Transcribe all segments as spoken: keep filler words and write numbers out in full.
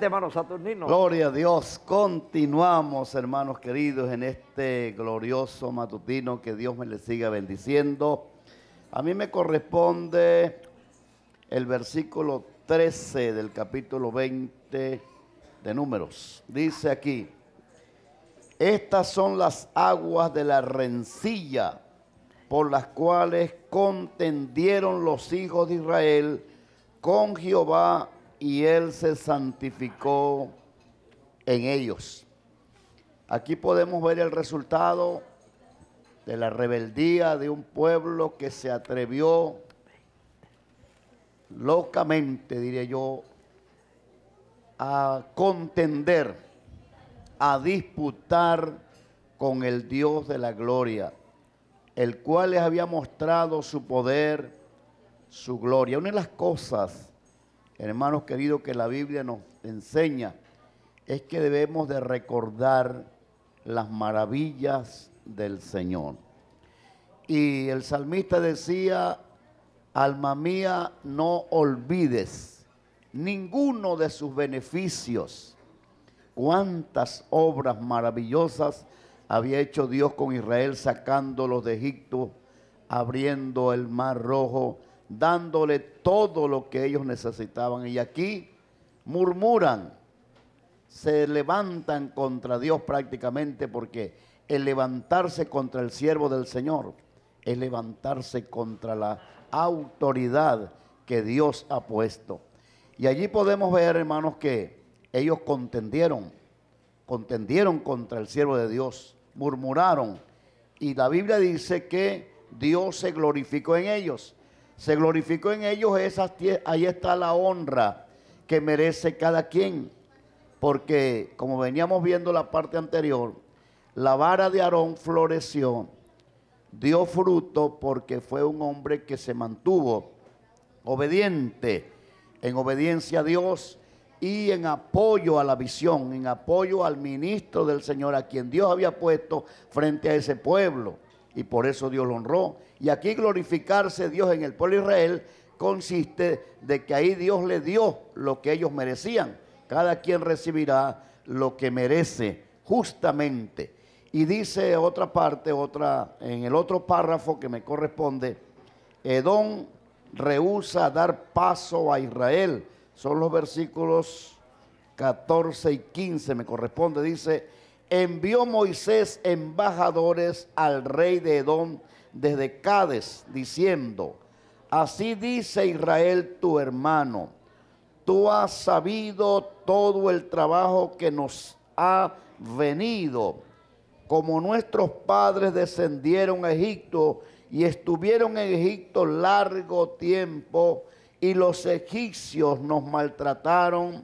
hermano Saturnino. Gloria a Dios. Continuamos, hermanos queridos, en este glorioso matutino. Que Dios me le siga bendiciendo. A mí me corresponde el versículo trece del capítulo veinte de Números. Dice aquí: estas son las aguas de la rencilla por las cuales contendieron los hijos de Israel con Jehová, y él se santificó en ellos. Aquí podemos ver el resultado de la rebeldía de un pueblo que se atrevió locamente, diría yo, a contender, a disputar con el Dios de la gloria, el cual les había mostrado su poder, su gloria. Una de las cosas, hermanos queridos, que la Biblia nos enseña es que debemos de recordar las maravillas del Señor. Y el salmista decía: alma mía, no olvides ninguno de sus beneficios. Cuántas obras maravillosas había hecho Dios con Israel, sacándolos de Egipto, abriendo el mar rojo, dándole todo lo que ellos necesitaban. Y aquí murmuran, se levantan contra Dios prácticamente, porque el levantarse contra el siervo del Señor es levantarse contra la autoridad que Dios ha puesto. Y allí podemos ver, hermanos, que ellos contendieron, contendieron contra el siervo de Dios, murmuraron. Y la Biblia dice que Dios se glorificó en ellos. Se glorificó en ellos, esas, ahí está la honra que merece cada quien. Porque, como veníamos viendo la parte anterior, la vara de Aarón floreció, dio fruto, porque fue un hombre que se mantuvo obediente, en obediencia a Dios y en apoyo a la visión, en apoyo al ministro del Señor, a quien Dios había puesto frente a ese pueblo. Y por eso Dios lo honró. Y aquí glorificarse Dios en el pueblo de Israel consiste de que ahí Dios le dio lo que ellos merecían. Cada quien recibirá lo que merece justamente. Y dice otra parte, otra, en el otro párrafo que me corresponde: Edom rehúsa dar paso a Israel. Son los versículos catorce y quince, me corresponde. Dice: envió Moisés embajadores al rey de Edom desde Cades, diciendo: así dice Israel tu hermano, tú has sabido todo el trabajo que nos ha venido, como nuestros padres descendieron a Egipto y estuvieron en Egipto largo tiempo, y los egipcios nos maltrataron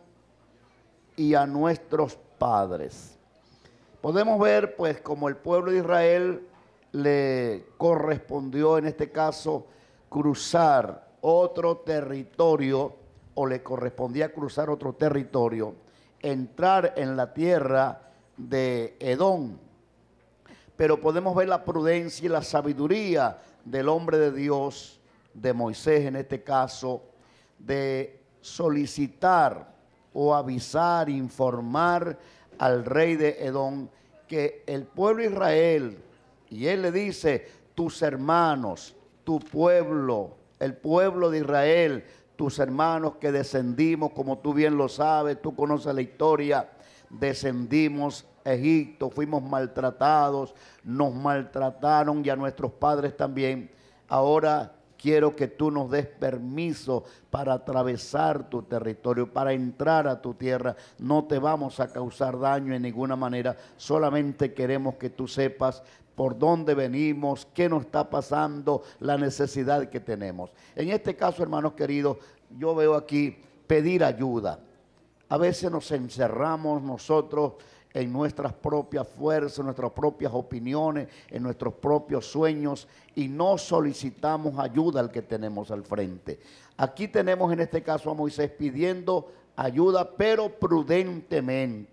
y a nuestros padres. Podemos ver pues como el pueblo de Israel le correspondió en este caso cruzar otro territorio, o le correspondía cruzar otro territorio, entrar en la tierra de Edom. Pero podemos ver la prudencia y la sabiduría del hombre de Dios, de Moisés en este caso, de solicitar o avisar, informar al rey de Edom que el pueblo de Israel, y él le dice: tus hermanos, tu pueblo, el pueblo de Israel, tus hermanos que descendimos, como tú bien lo sabes, tú conoces la historia, descendimos a Egipto, fuimos maltratados, nos maltrataron y a nuestros padres también. Ahora quiero que tú nos des permiso para atravesar tu territorio, para entrar a tu tierra. No te vamos a causar daño en ninguna manera, solamente queremos que tú sepas por dónde venimos, qué nos está pasando, la necesidad que tenemos. En este caso, hermanos queridos, yo veo aquí pedir ayuda. A veces nos encerramos nosotros en nuestras propias fuerzas, en nuestras propias opiniones, en nuestros propios sueños, y no solicitamos ayuda al que tenemos al frente. Aquí tenemos en este caso a Moisés pidiendo ayuda, pero prudentemente.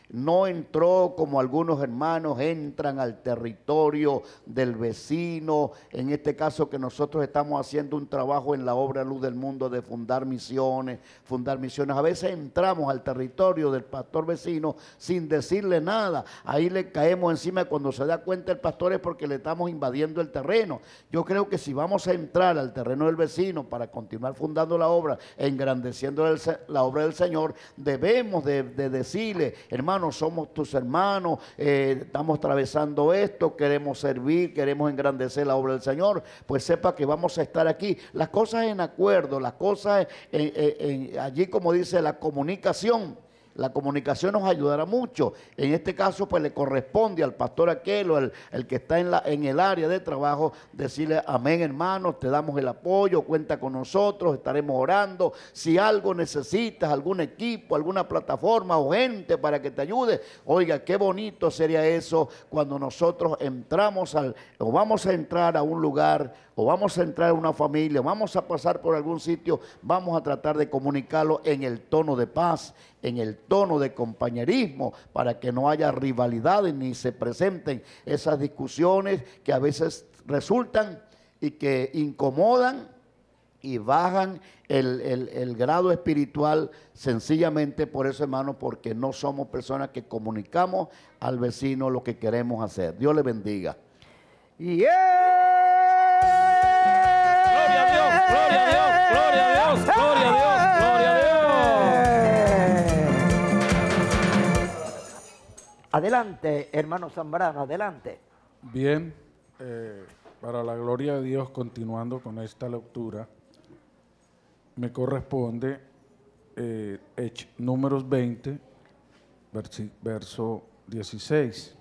no entró como algunos hermanos entran al territorio del vecino. En este caso que nosotros estamos haciendo un trabajo en la obra Luz del Mundo de fundar misiones, fundar misiones. A veces entramos al territorio del pastor vecino sin decirle nada. Ahí le caemos encima, cuando se da cuenta el pastor es porque le estamos invadiendo el terreno. Yo creo que si vamos a entrar al terreno del vecino para continuar fundando la obra, engrandeciendo el, la obra del Señor, debemos de, de decirle, hermano, somos tus hermanos, eh, estamos atravesando esto, queremos servir, queremos engrandecer la obra del Señor, pues sepa que vamos a estar aquí. Las cosas en acuerdo, las cosas en, en, en, allí, como dice, la comunicación. La comunicación nos ayudará mucho. En este caso, pues le corresponde al pastor aquel o el, el que está en, la, en el área de trabajo decirle, amén, hermanos, te damos el apoyo, cuenta con nosotros, estaremos orando. Si algo necesitas, algún equipo, alguna plataforma o gente para que te ayude, oiga, qué bonito sería eso cuando nosotros entramos al, o vamos a entrar a un lugar, o vamos a entrar a una familia, vamos a pasar por algún sitio, vamos a tratar de comunicarlo en el tono de paz, en el tono de compañerismo, para que no haya rivalidades ni se presenten esas discusiones que a veces resultan y que incomodan y bajan el, el, el grado espiritual, sencillamente por eso, hermano, porque no somos personas que comunicamos al vecino lo que queremos hacer. Dios le bendiga. Yeah. Gloria a Dios, gloria a Dios, gloria a Dios, gloria a Dios, gloria a Dios. Adelante, hermano Zambrano, adelante. Bien, eh, para la gloria de Dios, continuando con esta lectura, me corresponde eh, Números veinte, versi, verso dieciséis.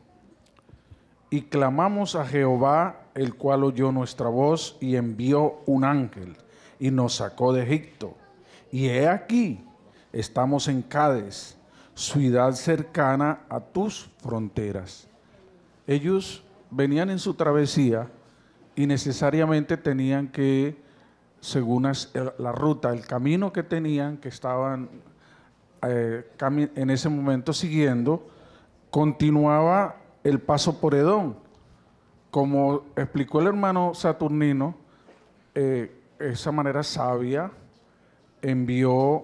Y clamamos a Jehová, el cual oyó nuestra voz y envió un ángel y nos sacó de Egipto. Y he aquí, estamos en Cades, ciudad cercana a tus fronteras. Ellos venían en su travesía y necesariamente tenían que, según la ruta, el camino que tenían, que estaban eh, en ese momento siguiendo, continuaba el paso por Edom. Como explicó el hermano Saturnino, eh, esa manera sabia envió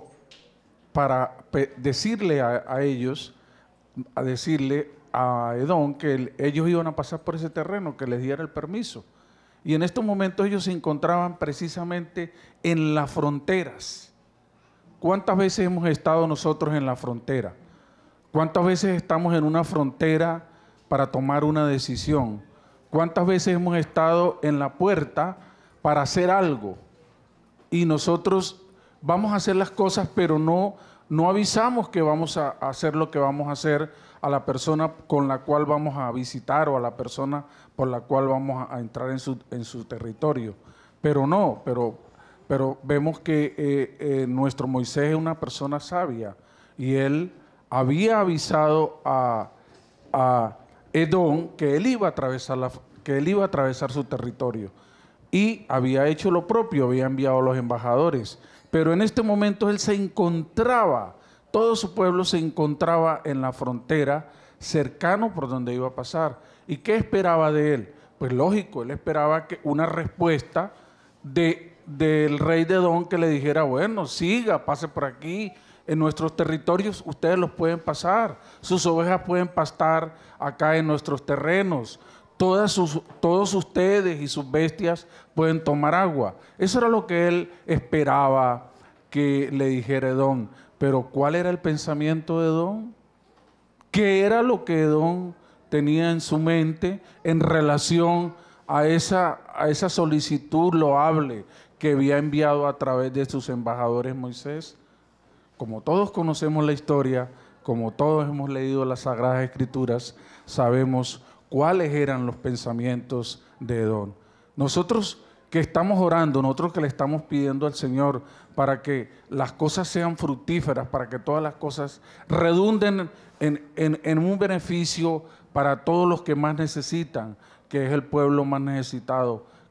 para decirle a, a ellos, a decirle a Edom que el, ellos iban a pasar por ese terreno, que les diera el permiso. Y en estos momentos ellos se encontraban precisamente en las fronteras. ¿Cuántas veces hemos estado nosotros en la frontera? ¿Cuántas veces estamos en una frontera para tomar una decisión? ¿Cuántas veces hemos estado en la puerta para hacer algo? Y nosotros vamos a hacer las cosas, pero no, no avisamos que vamos a hacer lo que vamos a hacer a la persona con la cual vamos a visitar o a la persona por la cual vamos a entrar en su, en su territorio. Pero no, pero, pero vemos que eh, eh, nuestro Moisés es una persona sabia y él había avisado a, a Edom que él iba a atravesar la, que él iba a atravesar su territorio y había hecho lo propio, había enviado a los embajadores, pero en este momento él se encontraba, todo su pueblo se encontraba en la frontera, cercano por donde iba a pasar. ¿Y qué esperaba de él? Pues lógico, él esperaba que una respuesta de, del rey de Edom que le dijera, bueno, siga, pase por aquí. En nuestros territorios ustedes los pueden pasar, sus ovejas pueden pastar acá en nuestros terrenos, todas sus, todos ustedes y sus bestias pueden tomar agua. Eso era lo que él esperaba que le dijera Edom. Pero ¿cuál era el pensamiento de Edom? ¿Qué era lo que Edom tenía en su mente en relación a esa, a esa solicitud loable que había enviado a través de sus embajadores Moisés? Como todos conocemos la historia, como todos hemos leído las Sagradas Escrituras, sabemos cuáles eran los pensamientos de Edom. Nosotros que estamos orando, nosotros que le estamos pidiendo al Señor para que las cosas sean fructíferas, para que todas las cosas redunden en, en, en un beneficio para todos los que más necesitan, que es el pueblo más necesitado,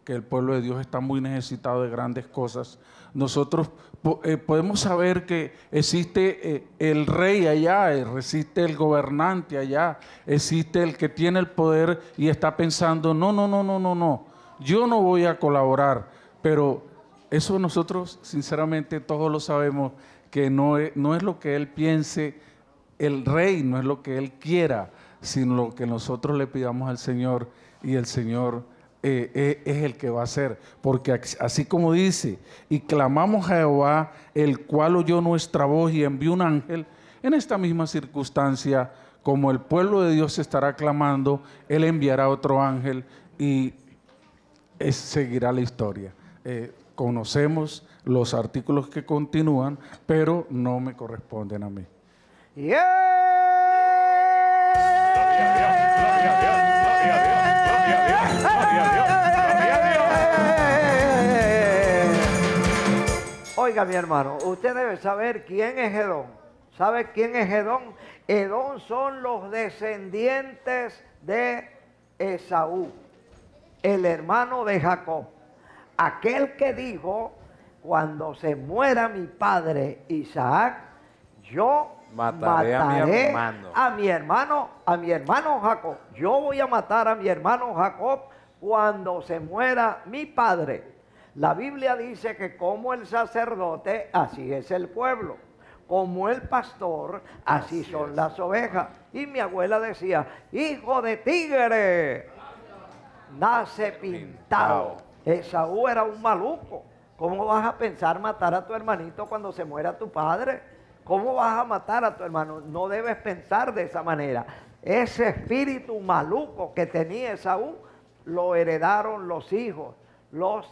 que el pueblo de Dios está muy necesitado de grandes cosas, nosotros po eh, podemos saber que existe eh, el rey allá, existe el gobernante allá, existe el que tiene el poder y está pensando, no, no, no, no, no, no, yo no voy a colaborar, pero eso nosotros sinceramente todos lo sabemos, que no es, no es lo que él piense, el rey no es lo que él quiera, sino lo que nosotros le pidamos al Señor, y el Señor eh, eh, es el que va a hacer, porque así como dice, y clamamos a Jehová, el cual oyó nuestra voz y envió un ángel, en esta misma circunstancia, como el pueblo de Dios estará clamando, Él enviará otro ángel y es, seguirá la historia. Eh, conocemos los artículos que continúan, pero no me corresponden a mí. Yeah. Oiga, mi hermano, usted debe saber quién es Edom. ¿Sabe quién es Edom? Edom son los descendientes de Esaú, el hermano de Jacob. Aquel que dijo, cuando se muera mi padre Isaac, yo mataré, mataré a, mi hermano. a mi hermano, a mi hermano Jacob. Yo voy a matar a mi hermano Jacob cuando se muera mi padre. La Biblia dice que como el sacerdote, así es el pueblo. Como el pastor, así, así son es. las ovejas. Y mi abuela decía, hijo de tigre, nace pintado. Esaú era un maluco. ¿Cómo vas a pensar matar a tu hermanito cuando se muera tu padre? ¿Cómo vas a matar a tu hermano? No debes pensar de esa manera. Ese espíritu maluco que tenía Esaú, lo heredaron los hijos, los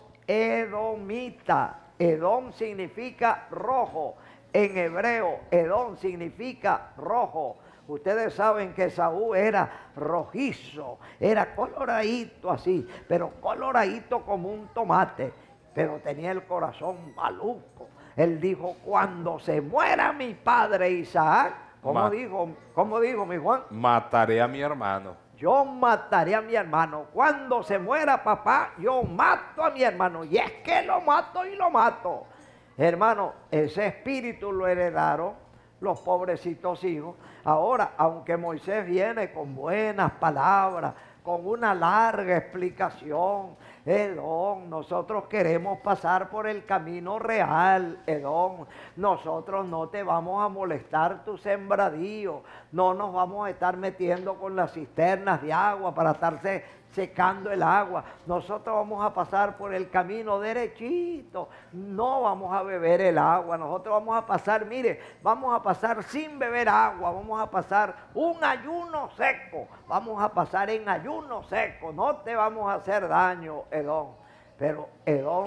edomitas. Edom significa rojo. En hebreo, Edom significa rojo. Ustedes saben que Esaú era rojizo, era coloradito así, pero coloradito como un tomate, pero tenía el corazón maluco. Él dijo, cuando se muera mi padre Isaac, ¿cómo dijo, cómo dijo mi Juan? Mataré a mi hermano. Yo mataré a mi hermano. Cuando se muera papá, yo mato a mi hermano. Y es que lo mato y lo mato. Hermano, ese espíritu lo heredaron los pobrecitos hijos. Ahora, aunque Moisés viene con buenas palabras, con una larga explicación, Edom, nosotros queremos pasar por el camino real, Edom. Nosotros no te vamos a molestar tu sembradío, no nos vamos a estar metiendo con las cisternas de agua para estarse secando el agua. Nosotros vamos a pasar por el camino derechito, no vamos a beber el agua, nosotros vamos a pasar, mire, vamos a pasar sin beber agua, vamos a pasar un ayuno seco, vamos a pasar en ayuno seco, no te vamos a hacer daño, Edom. Pero Edom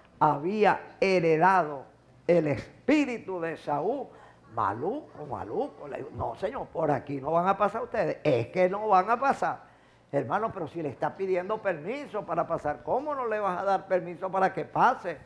había heredado el espíritu de Esaú, maluco, maluco. Le digo, no señor, por aquí no van a pasar ustedes, es que no van a pasar. Hermano, pero si le está pidiendo permiso para pasar, ¿cómo no le vas a dar permiso para que pase?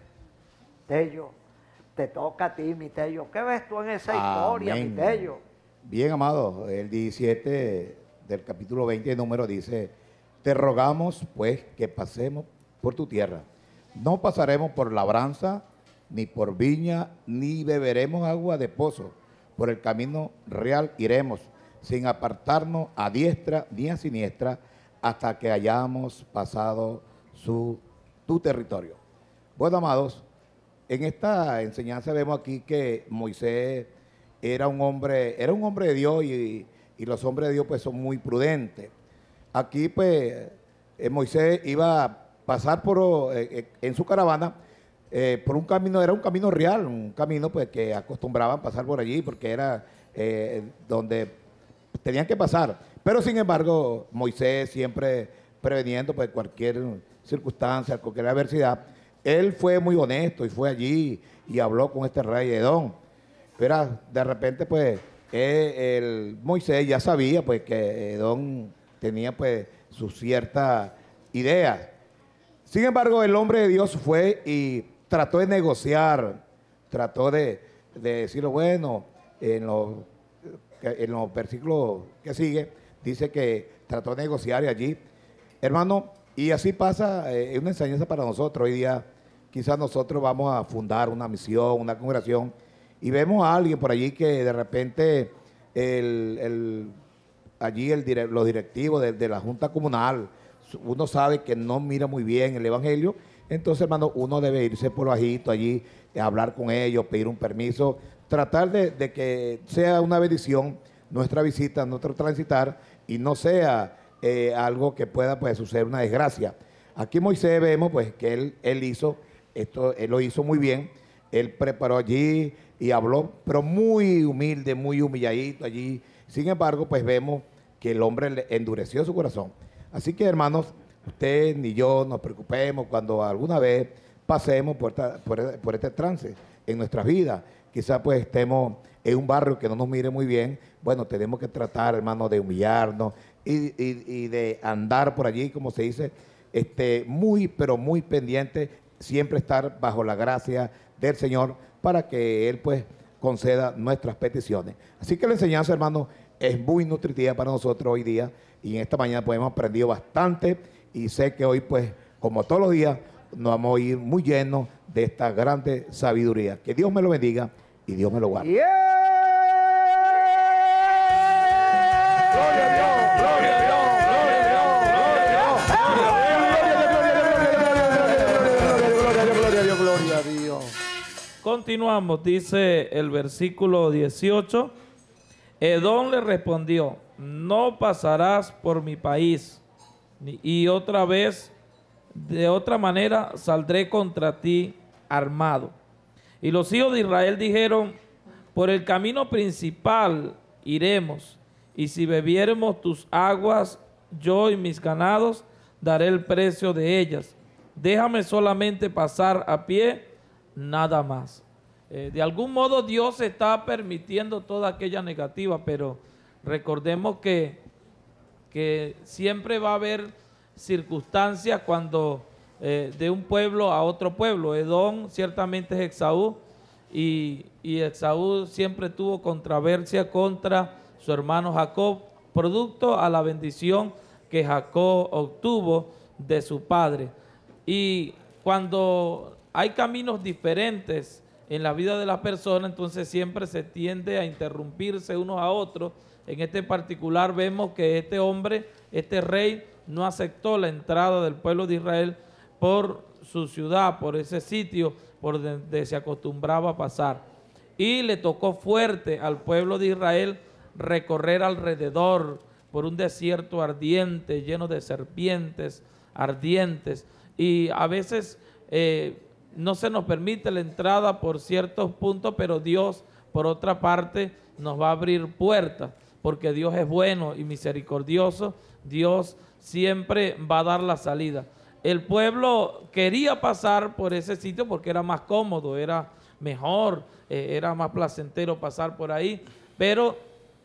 Tello, te toca a ti, mi Tello. ¿Qué ves tú en esa historia, mi Tello? Bien, amado, el diecisiete del capítulo veinte, el número dice, te rogamos, pues, que pasemos por tu tierra. No pasaremos por labranza, ni por viña, ni beberemos agua de pozo. Por el camino real iremos, sin apartarnos a diestra ni a siniestra, hasta que hayamos pasado su, tu territorio. Bueno, amados, en esta enseñanza vemos aquí que Moisés era un hombre, era un hombre de Dios y, y los hombres de Dios pues son muy prudentes. Aquí pues eh, Moisés iba a pasar por, eh, en su caravana eh, por un camino, era un camino real, un camino pues que acostumbraban pasar por allí porque era eh, donde tenían que pasar. Pero sin embargo, Moisés siempre preveniendo pues cualquier circunstancia, cualquier adversidad, él fue muy honesto y fue allí y habló con este rey Edom. Pero de repente pues eh, el Moisés ya sabía pues que Edom tenía pues sus ciertas ideas. Sin embargo, el hombre de Dios fue y trató de negociar, trató de, de decirlo, bueno, en los, en los versículos que siguen, dice que trató de negociar y allí, hermano, Y así pasa, eh, es una enseñanza para nosotros. Hoy día quizás nosotros vamos a fundar una misión, una congregación, y vemos a alguien por allí que de repente el, el, allí el dire, los directivos de, de la Junta Comunal, uno sabe que no mira muy bien el Evangelio, entonces, hermano, uno debe irse por bajito allí, hablar con ellos, pedir un permiso, tratar de, de que sea una bendición nuestra visita, nuestro transitar, y no sea eh, algo que pueda pues, suceder una desgracia. Aquí Moisés vemos pues que él, él hizo, esto, él lo hizo muy bien, él preparó allí y habló, pero muy humilde, muy humilladito allí. Sin embargo, pues vemos que el hombre le endureció su corazón. Así que, hermanos, usted ni yo nos preocupemos cuando alguna vez pasemos por, esta, por, por este trance en nuestras vidas. Quizás pues estemos en un barrio que no nos mire muy bien. Bueno, tenemos que tratar, hermanos, de humillarnos y, y, y de andar por allí, como se dice, este, muy, pero muy pendiente, siempre estar bajo la gracia del Señor para que Él pues conceda nuestras peticiones. Así que la enseñanza, hermanos, es muy nutritiva para nosotros hoy día, y en esta mañana pues hemos aprendido bastante, y sé que hoy pues, como todos los días, nos vamos a ir muy llenos de esta grande sabiduría. Que Dios me lo bendiga y Dios me lo guarde. Yeah. Gloria a Dios, gloria a Dios, gloria a Dios, Gloria a Dios. Continuamos, dice el versículo dieciocho. Edom le respondió: no pasarás por mi país, y otra vez, de otra manera, saldré contra ti armado. Y los hijos de Israel dijeron: por el camino principal iremos, y si bebiéremos tus aguas, yo y mis ganados, daré el precio de ellas. Déjame solamente pasar a pie, nada más. Eh, de algún modo Dios está permitiendo toda aquella negativa, pero recordemos que, que siempre va a haber circunstancias cuando eh, de un pueblo a otro pueblo. Edom ciertamente es Esaú, y, y Esaú siempre tuvo controversia contra su hermano Jacob, producto a la bendición que Jacob obtuvo de su padre. Y cuando hay caminos diferentes en la vida de las personas, entonces siempre se tiende a interrumpirse unos a otros. En este particular vemos que este hombre, este rey, no aceptó la entrada del pueblo de Israel por su ciudad, por ese sitio por donde se acostumbraba a pasar. Y le tocó fuerte al pueblo de Israel recorrer alrededor por un desierto ardiente, lleno de serpientes ardientes. Y a veces eh, no se nos permite la entrada por ciertos puntos, pero Dios, por otra parte, nos va a abrir puertas, porque Dios es bueno y misericordioso. Dios siempre va a dar la salida. El pueblo quería pasar por ese sitio porque era más cómodo, era mejor, eh, era más placentero pasar por ahí, pero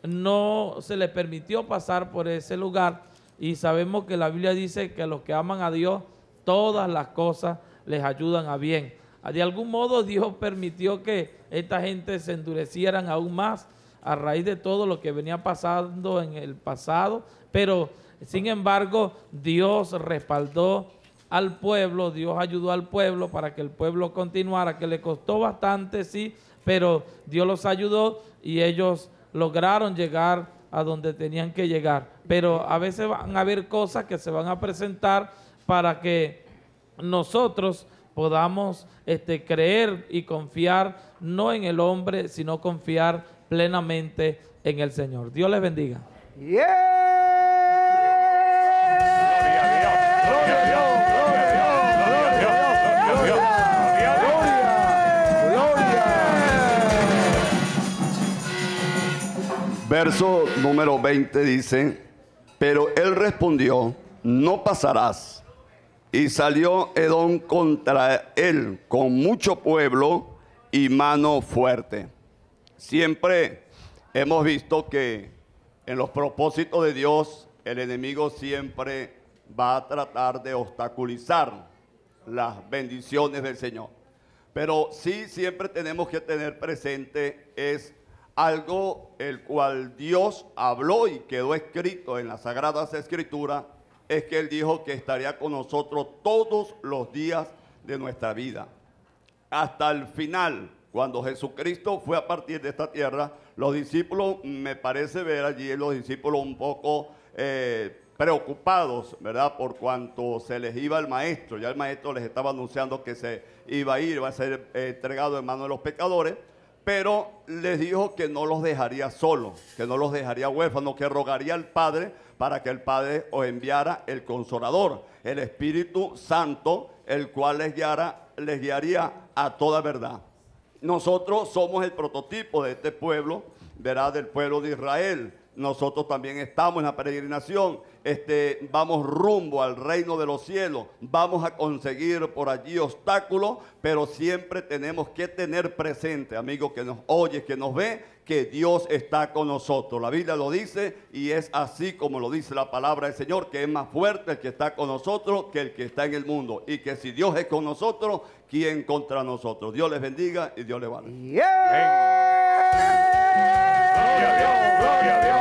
no se le permitió pasar por ese lugar. Y sabemos que la Biblia dice que a los que aman a Dios, todas las cosas les ayudan a bien. De algún modo Dios permitió que esta gente se endurecieran aún más a raíz de todo lo que venía pasando en el pasado, pero sin embargo Dios respaldó al pueblo, Dios ayudó al pueblo para que el pueblo continuara, que le costó bastante, sí, pero Dios los ayudó y ellos lograron llegar a donde tenían que llegar. Pero a veces van a haber cosas que se van a presentar para que nosotros podamos este, creer y confiar no en el hombre, sino confiar plenamente en el Señor. Dios les bendiga. Yeah. Verso número veinte dice: pero él respondió: no pasarás. Y salió Edom contra él con mucho pueblo y mano fuerte. Siempre hemos visto que en los propósitos de Dios el enemigo siempre va a tratar de obstaculizar las bendiciones del Señor. Pero sí siempre tenemos que tener presente es algo el cual Dios habló y quedó escrito en las Sagradas Escrituras, es que Él dijo que estaría con nosotros todos los días de nuestra vida. Hasta el final, cuando Jesucristo fue a partir de esta tierra, los discípulos, me parece ver allí los discípulos un poco eh, preocupados, ¿verdad? Por cuanto se les iba el maestro. Ya el maestro les estaba anunciando que se iba a ir, iba a ser eh, entregado en manos de los pecadores, pero les dijo que no los dejaría solos, que no los dejaría huérfanos, que rogaría al Padre para que el Padre os enviara el Consolador, el Espíritu Santo, el cual les guiara, les guiaría a toda verdad. Nosotros somos el prototipo de este pueblo, ¿verdad? Del pueblo de Israel. Nosotros también estamos en la peregrinación, este, vamos rumbo al reino de los cielos, vamos a conseguir por allí obstáculos, pero siempre tenemos que tener presente, amigo que nos oye, que nos ve, que Dios está con nosotros. La Biblia lo dice y es así como lo dice la palabra del Señor, que es más fuerte el que está con nosotros que el que está en el mundo, y que si Dios es con nosotros, ¿quién contra nosotros? Dios les bendiga y Dios les guarde. Yeah. Gloria a Dios, gloria a Dios.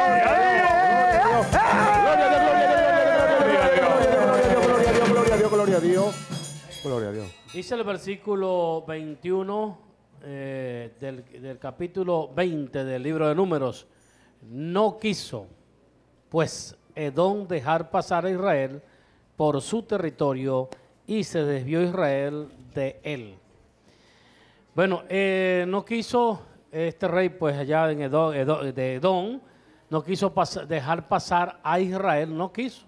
Gloria a Dios, gloria a Dios. Dice el versículo veintiuno eh, del, del capítulo veinte del libro de Números: no quiso, pues, Edom dejar pasar a Israel por su territorio y se desvió Israel de él. Bueno, eh, no quiso este rey, pues allá en Edom, Edom, de Edom, no quiso pas- dejar pasar a Israel, no quiso.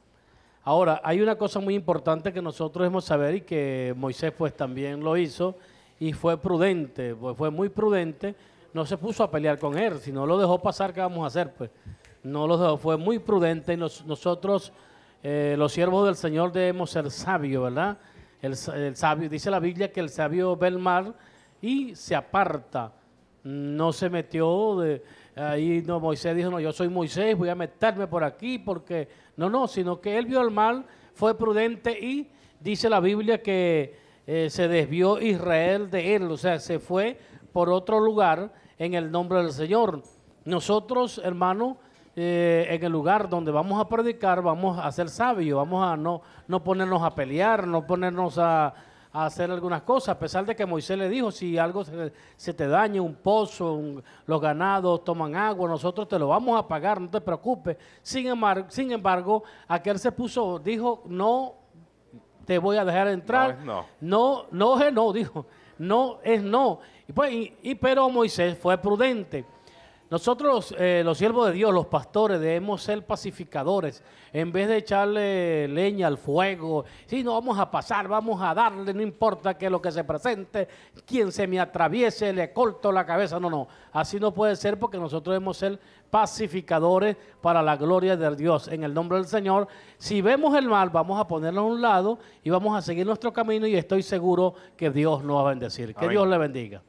Ahora, hay una cosa muy importante que nosotros debemos saber y que Moisés pues también lo hizo y fue prudente, pues fue muy prudente, no se puso a pelear con él, si no lo dejó pasar, ¿qué vamos a hacer? Pues no lo dejó, fue muy prudente y nos, nosotros, eh, los siervos del Señor, debemos ser sabios, ¿verdad? El, el sabio, dice la Biblia que el sabio ve el mar y se aparta, no se metió de... Ahí no, Moisés dijo, no, yo soy Moisés, voy a meterme por aquí porque... No, no, sino que él vio el mal, fue prudente y dice la Biblia que eh, se desvió Israel de él, o sea, se fue por otro lugar en el nombre del Señor. Nosotros, hermano, eh, en el lugar donde vamos a predicar, vamos a ser sabios, vamos a no, no ponernos a pelear, no ponernos a... a hacer algunas cosas, a pesar de que Moisés le dijo, si algo se, se te daña, un pozo, un, los ganados toman agua, nosotros te lo vamos a pagar, no te preocupes. Sin embargo, sin embargo, aquel se puso, dijo, no te voy a dejar entrar. No es no. No, no es no, dijo, no es no. Y, pues, y, y pero Moisés fue prudente. Nosotros, eh, los siervos de Dios, los pastores, debemos ser pacificadores. En vez de echarle leña al fuego, si no vamos a pasar, vamos a darle, no importa que lo que se presente, quien se me atraviese, le corto la cabeza. No, no, así no puede ser porque nosotros debemos ser pacificadores para la gloria de Dios. En el nombre del Señor, si vemos el mal, vamos a ponerlo a un lado y vamos a seguir nuestro camino y estoy seguro que Dios nos va a bendecir. Que Amén. Dios le bendiga.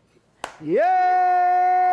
Yeah.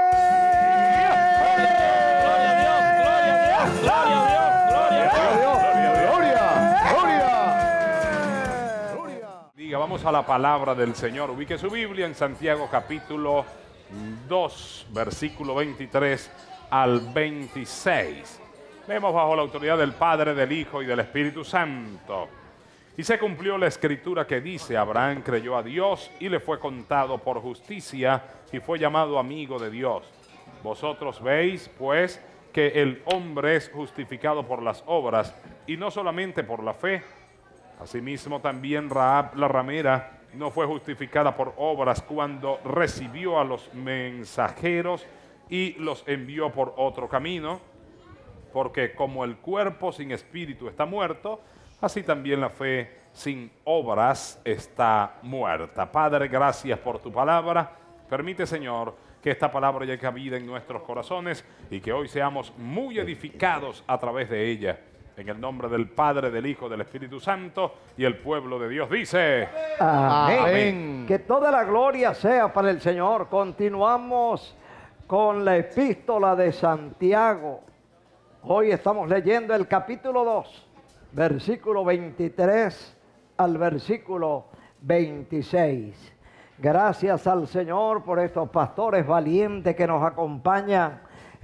Diga, vamos a la palabra del Señor. Ubique su Biblia en Santiago capítulo dos, versículo veintitrés al veintiséis. Vemos bajo la autoridad del Padre, del Hijo y del Espíritu Santo. Y se cumplió la escritura que dice, Abraham creyó a Dios y le fue contado por justicia y fue llamado amigo de Dios. Vosotros veis, pues, que el hombre es justificado por las obras y no solamente por la fe. Asimismo también Rahab la ramera no fue justificada por obras cuando recibió a los mensajeros y los envió por otro camino, porque como el cuerpo sin espíritu está muerto, así también la fe sin obras está muerta. Padre, gracias por tu palabra. Permite, Señor, que esta palabra llegue cabida en nuestros corazones y que hoy seamos muy edificados a través de ella. En el nombre del Padre, del Hijo, del Espíritu Santo, y el pueblo de Dios dice... Amén. Amén. Que toda la gloria sea para el Señor. Continuamos con la epístola de Santiago. Hoy estamos leyendo el capítulo dos, versículo veintitrés al versículo veintiséis. Gracias al Señor por estos pastores valientes que nos acompañan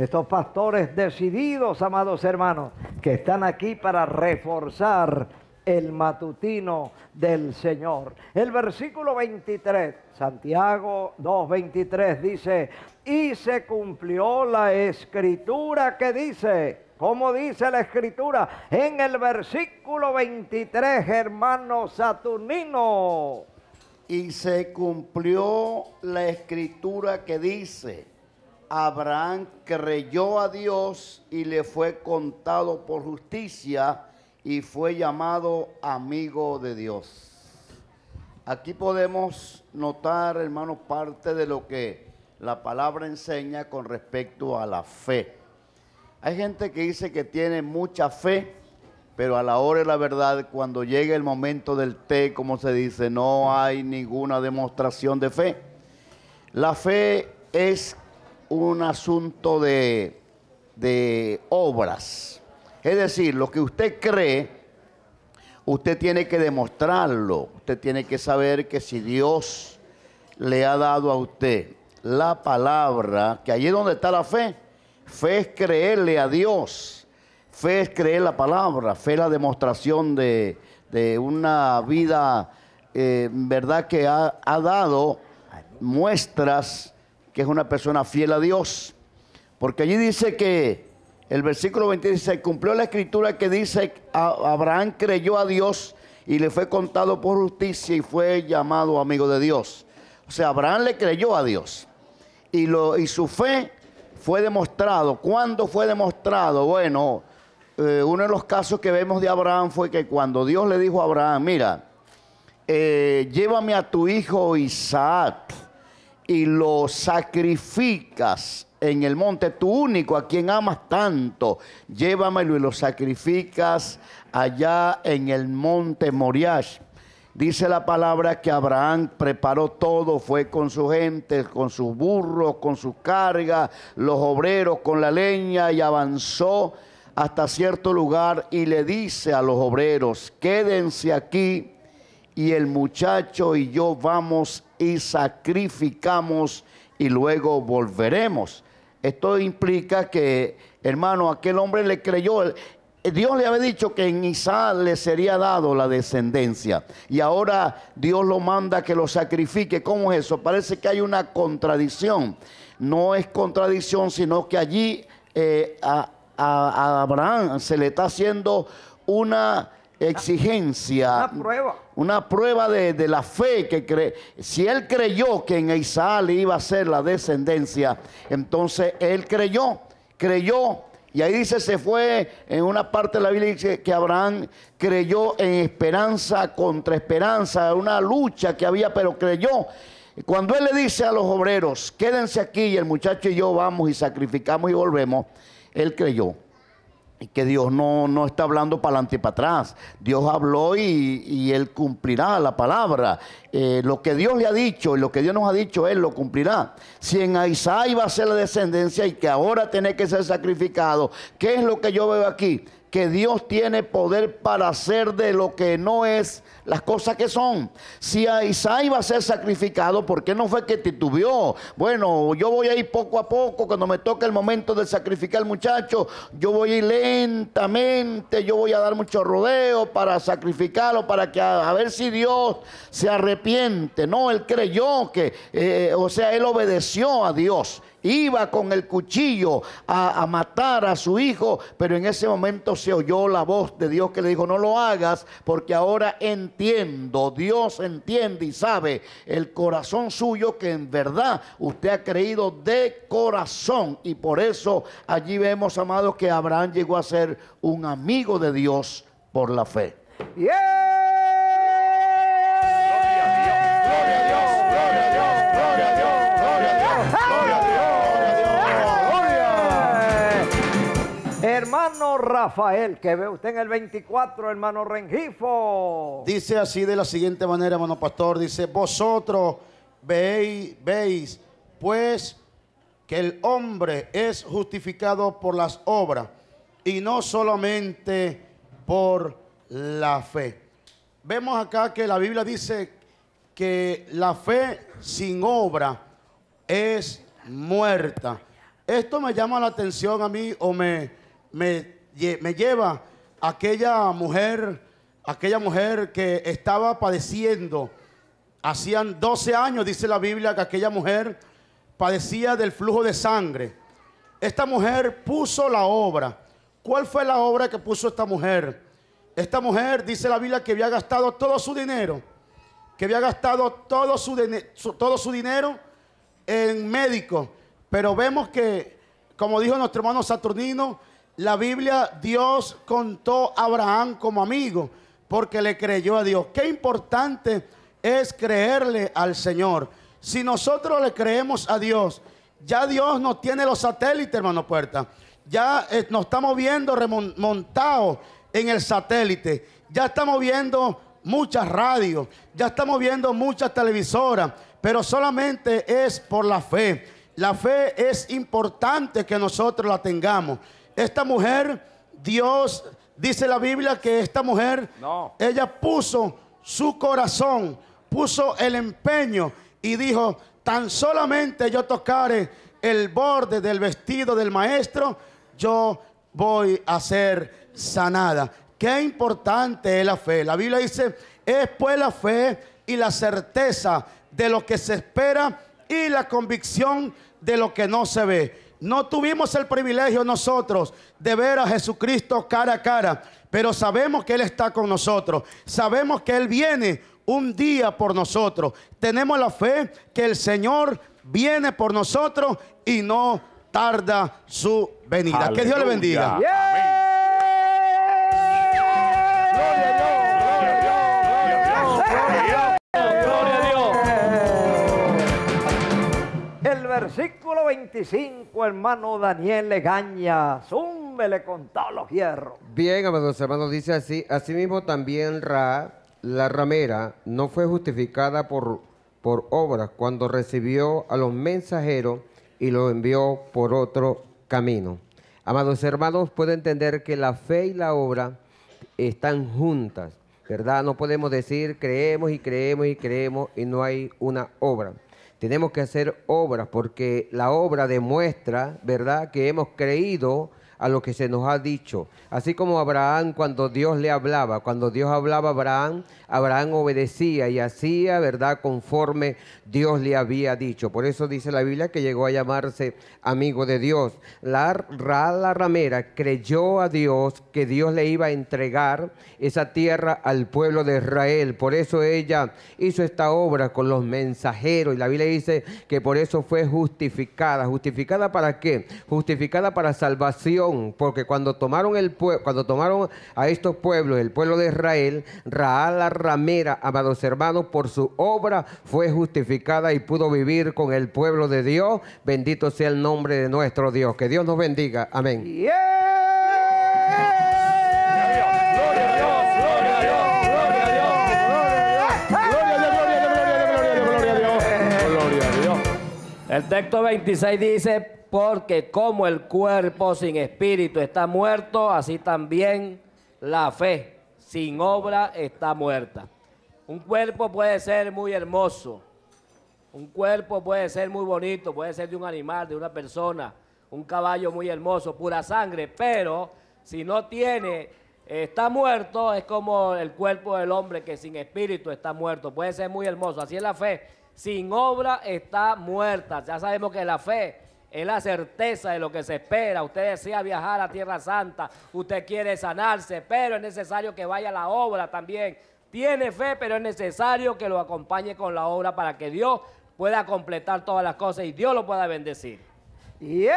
Estos pastores decididos, amados hermanos, que están aquí para reforzar el matutino del Señor. El versículo veintitrés, Santiago dos veintitrés dice, y se cumplió la escritura que dice, ¿cómo dice la escritura? En el versículo veintitrés, hermano Saturnino. Y se cumplió la escritura que dice, Abraham creyó a Dios y le fue contado por justicia y fue llamado amigo de Dios. Aquí podemos notar, hermanos, parte de lo que la palabra enseña con respecto a la fe. Hay gente que dice que tiene mucha fe, pero a la hora de la verdad, cuando llega el momento del té, como se dice, no hay ninguna demostración de fe. La fe es un asunto de, de obras. Es decir, lo que usted cree, usted tiene que demostrarlo. Usted tiene que saber que si Dios le ha dado a usted la palabra, que allí es donde está la fe. Fe es creerle a Dios. Fe es creer la palabra. Fe es la demostración de, de una vida, eh, verdad, que ha, ha dado muestras que es una persona fiel a Dios. Porque allí dice que el versículo veinte dice, cumplió la escritura que dice, Abraham creyó a Dios y le fue contado por justicia y fue llamado amigo de Dios. O sea, Abraham le creyó a Dios y, lo, y su fe fue demostrado. ¿Cuándo fue demostrado? Bueno, eh, uno de los casos que vemos de Abraham fue que cuando Dios le dijo a Abraham, mira, eh, llévame a tu hijo Isaac y lo sacrificas en el monte, tu único, a quien amas tanto, llévamelo y lo sacrificas allá en el monte Moriah. Dice la palabra que Abraham preparó todo, fue con su gente, con sus burros, con sus cargas, los obreros con la leña y avanzó hasta cierto lugar y le dice a los obreros, quédense aquí y el muchacho y yo vamos y sacrificamos y luego volveremos. Esto implica que, hermano, aquel hombre le creyó. Dios le había dicho que en Isaac le sería dado la descendencia. Y ahora Dios lo manda que lo sacrifique. ¿Cómo es eso? Parece que hay una contradicción. No es contradicción, sino que allí eh, a, a, a Abraham se le está haciendo una exigencia, una prueba, una prueba de, de la fe que cree. Si él creyó que en Isaac le iba a ser la descendencia, entonces él creyó, creyó, y ahí dice, se fue, en una parte de la Biblia dice que Abraham creyó en esperanza contra esperanza, una lucha que había, pero creyó. Cuando él le dice a los obreros, quédense aquí y el muchacho y yo vamos y sacrificamos y volvemos, él creyó. Y que Dios no, no está hablando para adelante y para atrás. Dios habló y, y Él cumplirá la palabra. Eh, lo que Dios le ha dicho y lo que Dios nos ha dicho, Él lo cumplirá. Si en Isaac iba a ser la descendencia y que ahora tiene que ser sacrificado, ¿qué es lo que yo veo aquí? Que Dios tiene poder para hacer de lo que no es las cosas que son. Si a Isaac iba a ser sacrificado, ¿por qué no fue que titubeó? Bueno, yo voy a ir poco a poco, cuando me toque el momento de sacrificar al muchacho, yo voy a ir lentamente, yo voy a dar mucho rodeo para sacrificarlo, para que a, a ver si Dios se arrepiente. No, él creyó que, eh, o sea, él obedeció a Dios. Iba con el cuchillo a, a matar a su hijo, pero en ese momento se oyó la voz de Dios que le dijo, no lo hagas, porque ahora entiendo, Dios entiende y sabe el corazón suyo, que en verdad usted ha creído de corazón. Y por eso allí vemos, amados, que Abraham llegó a ser un amigo de Dios por la fe. ¡Yeah! Hermano Rafael, que ve usted en el veinticuatro, hermano Rengifo. Dice así de la siguiente manera, hermano pastor, dice, vosotros veis, veis, pues, que el hombre es justificado por las obras y no solamente por la fe. Vemos acá que la Biblia dice que la fe sin obra es muerta. Esto me llama la atención a mí o me, me, me lleva a aquella mujer, aquella mujer que estaba padeciendo. Hacían doce años, dice la Biblia, que aquella mujer padecía del flujo de sangre. Esta mujer puso la obra. ¿Cuál fue la obra que puso esta mujer? Esta mujer, dice la Biblia, que había gastado todo su dinero, que había gastado todo su, su, todo su dinero en médicos. Pero vemos que, como dijo nuestro hermano Saturnino, la Biblia, Dios contó a Abraham como amigo, porque le creyó a Dios. Qué importante es creerle al Señor. Si nosotros le creemos a Dios, ya Dios nos tiene los satélites, hermano Puerta. Ya eh, nos estamos viendo remontados en el satélite. Ya estamos viendo muchas radios, ya estamos viendo muchas televisoras, pero solamente es por la fe. La fe es importante que nosotros la tengamos. Esta mujer, Dios, dice la Biblia que esta mujer, no. ella puso su corazón, puso el empeño y dijo, tan solamente yo tocare el borde del vestido del maestro, yo voy a ser sanada. Qué importante es la fe. La Biblia dice, es pues la fe y la certeza de lo que se espera y la convicción de lo que no se ve. No tuvimos el privilegio nosotros de ver a Jesucristo cara a cara, pero sabemos que Él está con nosotros. Sabemos que Él viene un día por nosotros. Tenemos la fe que el Señor viene por nosotros y no tarda su venida. Aleluya. Que Dios le bendiga. Yeah. El versículo veinticinco, hermano Daniel Legaña, zúmbele con todos los hierros. Bien, amados hermanos, dice así: asimismo también Ra, la ramera, no fue justificada por, por obras cuando recibió a los mensajeros y los envió por otro camino. Amados hermanos, puede entender que la fe y la obra están juntas, ¿verdad? No podemos decir creemos y creemos y creemos y no hay una obra. Tenemos que hacer obras porque la obra demuestra, ¿verdad?, que hemos creído a lo que se nos ha dicho. Así como Abraham, cuando Dios le hablaba, cuando Dios hablaba a Abraham, Abraham obedecía y hacía, ¿verdad?, conforme Dios le había dicho. Por eso dice la Biblia que llegó a llamarse amigo de Dios. La, Ra, la ramera creyó a Dios que Dios le iba a entregar esa tierra al pueblo de Israel. Por eso ella hizo esta obra con los mensajeros. Y la Biblia dice que por eso fue justificada. ¿Justificada para qué? Justificada para salvación. Porque cuando tomaron, el cuando tomaron a estos pueblos, el pueblo de Israel, Ra, la ramera, amados hermanos, por su obra fue justificada y pudo vivir con el pueblo de Dios. Bendito sea el nombre de nuestro Dios. Que Dios nos bendiga. Amén. Yeah. Gloria a Dios, gloria a Dios, gloria a Dios, gloria a Dios, gloria a Dios. El texto veintiséis dice: porque como el cuerpo sin espíritu está muerto, así también la fe sin obra está muerta. Un cuerpo puede ser muy hermoso, un cuerpo puede ser muy bonito, puede ser de un animal, de una persona, un caballo muy hermoso, pura sangre, pero si no tiene, está muerto, es como el cuerpo del hombre que sin espíritu está muerto, puede ser muy hermoso. Así es la fe, sin obra está muerta. Ya sabemos que la fe es la certeza de lo que se espera. Usted desea viajar a Tierra Santa, usted quiere sanarse, pero es necesario que vaya a la obra también. Tiene fe, pero es necesario que lo acompañe con la obra para que Dios pueda completar todas las cosas y Dios lo pueda bendecir. Yeah.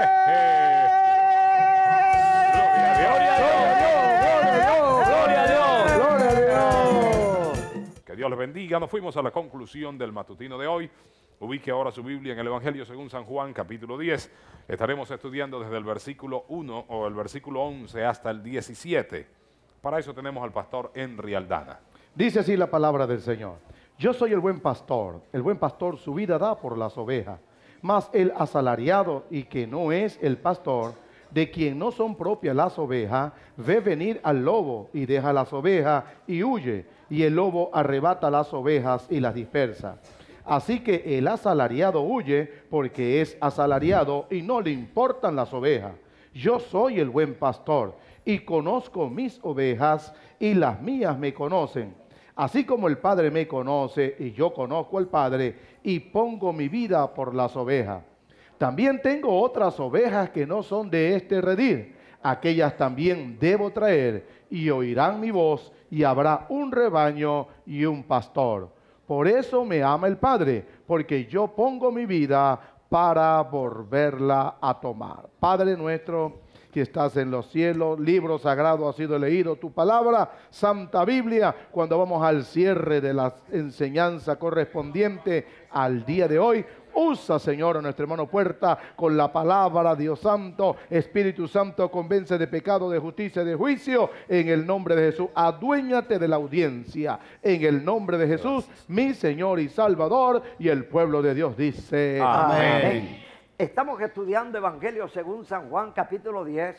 Yeah. Gloria a Dios, gloria a Dios, gloria a Dios. Que Dios les bendiga. Nos fuimos a la conclusión del matutino de hoy. Ubique ahora su Biblia en el Evangelio según San Juan, capítulo diez. Estaremos estudiando desde el versículo uno o el versículo once hasta el diecisiete. Para eso tenemos al pastor Henry Aldana. Dice así la palabra del Señor: yo soy el buen pastor, el buen pastor su vida da por las ovejas, mas el asalariado y que no es el pastor, de quien no son propias las ovejas, ve venir al lobo y deja las ovejas y huye, y el lobo arrebata las ovejas y las dispersa. Así que el asalariado huye porque es asalariado y no le importan las ovejas. Yo soy el buen pastor y conozco mis ovejas y las mías me conocen. Así como el Padre me conoce y yo conozco al Padre y pongo mi vida por las ovejas. También tengo otras ovejas que no son de este redil. Aquellas también debo traer y oirán mi voz y habrá un rebaño y un pastor. Por eso me ama el Padre, porque yo pongo mi vida para volverla a tomar. Padre nuestro que estás en los cielos, libro sagrado ha sido leído, tu palabra, Santa Biblia, cuando vamos al cierre de la enseñanza correspondiente al día de hoy. Usa, Señor, a nuestro hermano Puerta con la palabra, Dios Santo. Espíritu Santo, convence de pecado, de justicia, de juicio. En el nombre de Jesús, aduéñate de la audiencia. En el nombre de Jesús, mi Señor y Salvador. Y el pueblo de Dios dice amén. Amén. Estamos estudiando Evangelio según San Juan, capítulo diez.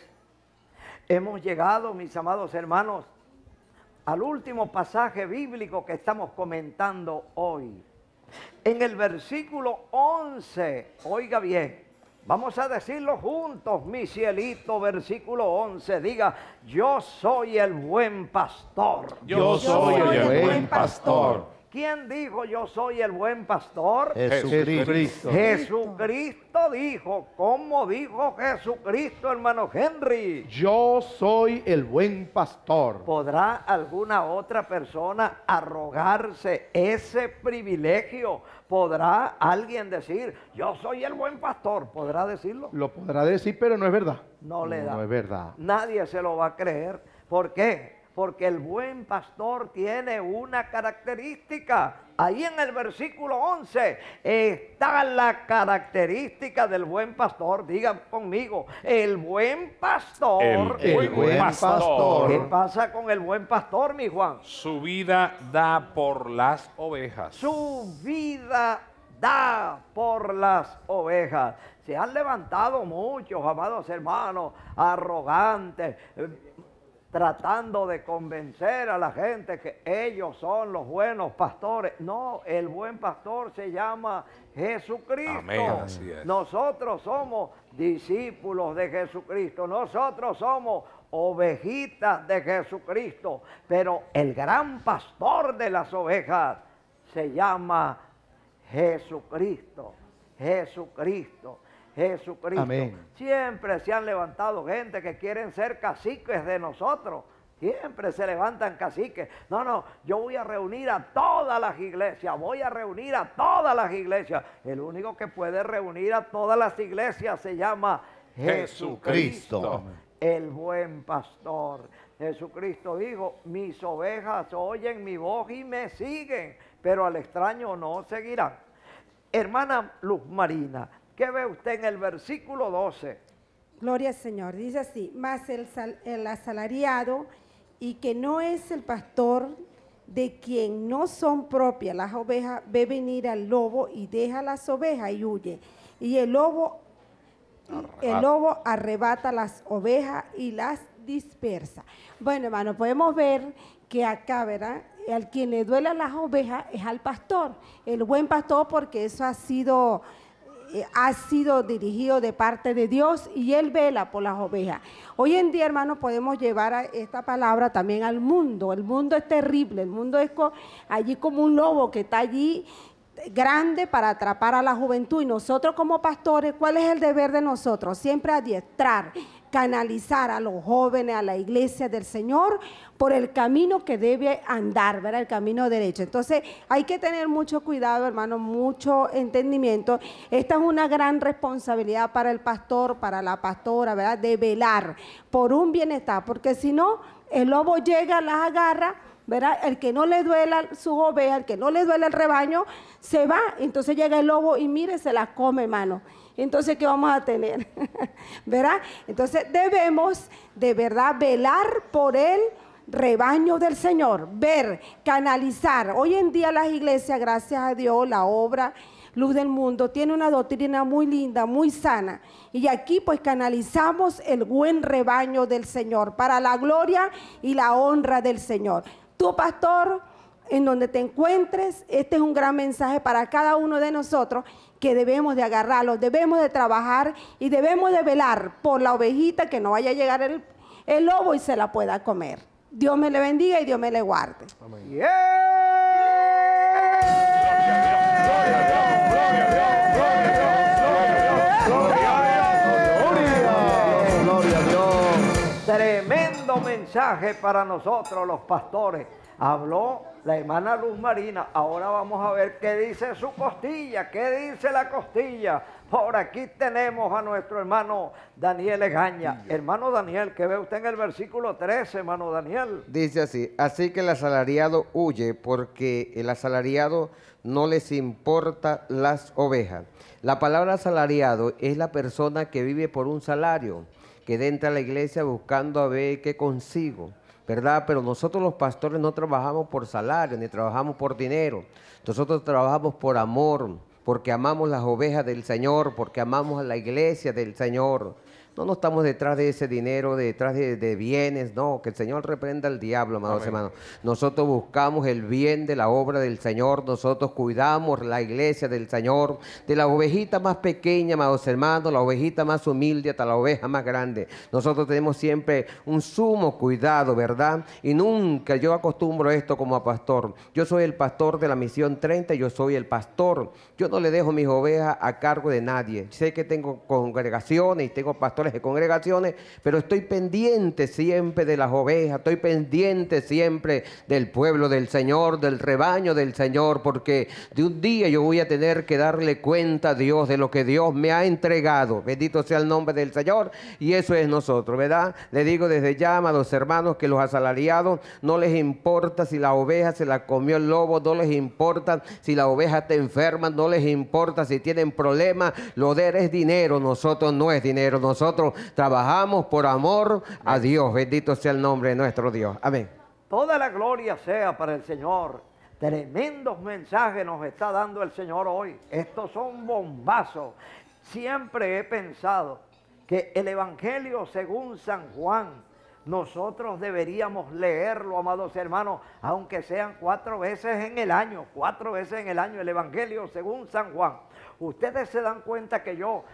Hemos llegado, mis amados hermanos, al último pasaje bíblico que estamos comentando hoy. En el versículo once, oiga bien, vamos a decirlo juntos, mi cielito, versículo once, diga, yo soy el buen pastor. Yo soy el buen pastor. ¿Quién dijo yo soy el buen pastor? Jesucristo. Jesucristo dijo. ¿Cómo dijo Jesucristo, hermano Henry? Yo soy el buen pastor. ¿Podrá alguna otra persona arrogarse ese privilegio? ¿Podrá alguien decir, yo soy el buen pastor? ¿Podrá decirlo? Lo podrá decir, pero no es verdad. No le da. No es verdad. Nadie se lo va a creer. ¿Por qué? Porque el buen pastor tiene una característica. Ahí en el versículo once está la característica del buen pastor. Digan conmigo, el buen pastor. El, el buen, buen pastor. pastor. ¿Qué pasa con el buen pastor, mi Juan? Su vida da por las ovejas. Su vida da por las ovejas. Se han levantado muchos, amados hermanos, arrogantes, tratando de convencer a la gente que ellos son los buenos pastores. No, el buen pastor se llama Jesucristo. Amén, así es. Nosotros somos discípulos de Jesucristo. Nosotros somos ovejitas de Jesucristo. Pero el gran pastor de las ovejas se llama Jesucristo. Jesucristo. Jesucristo. Amén. Siempre se han levantado gente que quieren ser caciques de nosotros. Siempre se levantan caciques. No, no, yo voy a reunir a todas las iglesias. Voy a reunir a todas las iglesias. El único que puede reunir a todas las iglesias se llama Jesucristo. Jesucristo. El buen pastor. Jesucristo dijo, mis ovejas oyen mi voz y me siguen, pero al extraño no seguirán. Hermana Luz Marina, ¿qué ve usted en el versículo doce? Gloria al Señor. Dice así, mas el, sal, el asalariado y que no es el pastor, de quien no son propias las ovejas, ve venir al lobo y deja las ovejas y huye. Y el lobo, el lobo arrebata las ovejas y las dispersa. Bueno, hermano, podemos ver que acá, ¿verdad? Al quien le duelen las ovejas es al pastor, el buen pastor, porque eso ha sido... ha sido dirigido de parte de Dios y Él vela por las ovejas. Hoy en día, hermanos, podemos llevar a esta palabra también al mundo. El mundo es terrible, el mundo es co allí como un lobo que está allí grande para atrapar a la juventud. Y nosotros como pastores, ¿cuál es el deber de nosotros? Siempre adiestrar, canalizar a los jóvenes, a la iglesia del Señor, por el camino que debe andar, ¿verdad? El camino derecho. Entonces, hay que tener mucho cuidado, hermano, mucho entendimiento. Esta es una gran responsabilidad para el pastor, para la pastora, ¿verdad? De velar por un bienestar, porque si no, el lobo llega, las agarra, ¿verdad? El que no le duela sus ovejas, el que no le duela el rebaño, se va. Entonces llega el lobo y mire, se las come, hermano. Entonces, ¿qué vamos a tener? ¿Verdad? Entonces, debemos de verdad velar por el rebaño del Señor, ver, canalizar. Hoy en día las iglesias, gracias a Dios, la obra Luz del Mundo tiene una doctrina muy linda, muy sana. Y aquí pues canalizamos el buen rebaño del Señor para la gloria y la honra del Señor. Tu pastor, en donde te encuentres, este es un gran mensaje para cada uno de nosotros que debemos de agarrarlo, debemos de trabajar y debemos de velar por la ovejita que no vaya a llegar el, el lobo y se la pueda comer. Dios me le bendiga y Dios me le guarde. Amén. Yeah. Tremendo mensaje para nosotros los pastores. Habló la hermana Luz Marina. Ahora vamos a ver qué dice su costilla, qué dice la costilla. Por aquí tenemos a nuestro hermano Daniel Egaña. Hermano Daniel, ¿qué ve usted en el versículo trece, hermano Daniel? Dice así: así que el asalariado huye porque el asalariado no les importa las ovejas. La palabra asalariado es la persona que vive por un salario, que entra a la iglesia buscando a ver qué consigo, ¿verdad? Pero nosotros los pastores no trabajamos por salario, ni trabajamos por dinero. Nosotros trabajamos por amor, porque amamos las ovejas del Señor, porque amamos a la iglesia del Señor. No, no estamos detrás de ese dinero, detrás de, de bienes, no, que el Señor reprenda al diablo, amados Amén. hermanos. Nosotros buscamos el bien de la obra del Señor, nosotros cuidamos la iglesia del Señor, de la ovejita más pequeña, amados hermanos, la ovejita más humilde hasta la oveja más grande. Nosotros tenemos siempre un sumo cuidado, ¿verdad? Y nunca, yo acostumbro esto como pastor. Yo soy el pastor de la misión treinta, yo soy el pastor. Yo no le dejo mis ovejas a cargo de nadie. Sé que tengo congregaciones y tengo pastores de congregaciones, pero estoy pendiente siempre de las ovejas, estoy pendiente siempre del pueblo del Señor, del rebaño del Señor, porque de un día yo voy a tener que darle cuenta a Dios de lo que Dios me ha entregado. Bendito sea el nombre del Señor, y eso es nosotros, ¿verdad? Le digo desde ya, amados hermanos, que los asalariados no les importa si la oveja se la comió el lobo, no les importa si la oveja está enferma, no les importa si tienen problemas. Lo de él es dinero, nosotros no es dinero, nosotros trabajamos por amor a Dios. Bendito sea el nombre de nuestro Dios. Amén. Toda la gloria sea para el Señor. Tremendos mensajes nos está dando el Señor hoy. Estos son bombazos. Siempre he pensado que el Evangelio según San Juan, nosotros deberíamos leerlo, amados hermanos, aunque sean cuatro veces en el año, cuatro veces en el año, el Evangelio según San Juan. Ustedes se dan cuenta que yo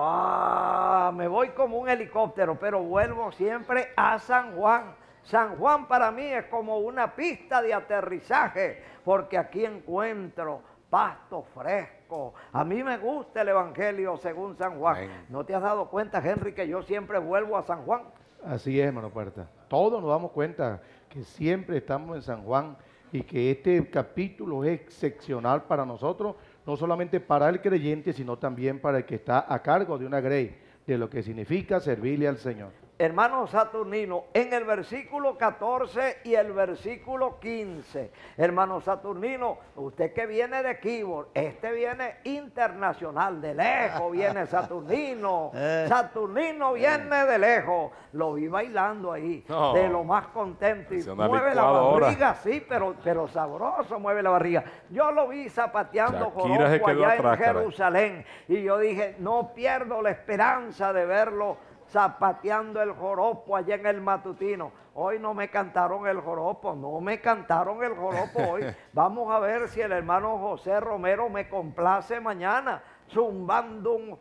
¡wow! Me voy como un helicóptero, pero vuelvo siempre a San Juan. San Juan para mí es como una pista de aterrizaje, porque aquí encuentro pasto fresco. A mí me gusta el Evangelio según San Juan. Amén. ¿No te has dado cuenta, Henry, que yo siempre vuelvo a San Juan? Así es, hermano Puerta. Todos nos damos cuenta que siempre estamos en San Juan y que este capítulo es excepcional para nosotros, no solamente para el creyente, sino también para el que está a cargo de una grey, de lo que significa servirle al Señor. Hermano Saturnino, en el versículo catorce y el versículo quince, hermano Saturnino, usted que viene de Keyboard, este viene internacional, de lejos viene Saturnino, Saturnino viene de lejos, lo vi bailando ahí, No. de lo más contento, y Se una mueve la licuadora. barriga, sí, pero, pero sabroso mueve la barriga. Yo lo vi zapateando Shakira se joropo quedó allá atrás, en caray. Jerusalén, y yo dije, no pierdo la esperanza de verlo zapateando el joropo allá en el matutino. Hoy no me cantaron el joropo, no me cantaron el joropo hoy. Vamos a ver si el hermano José Romero me complace mañana, zumbando un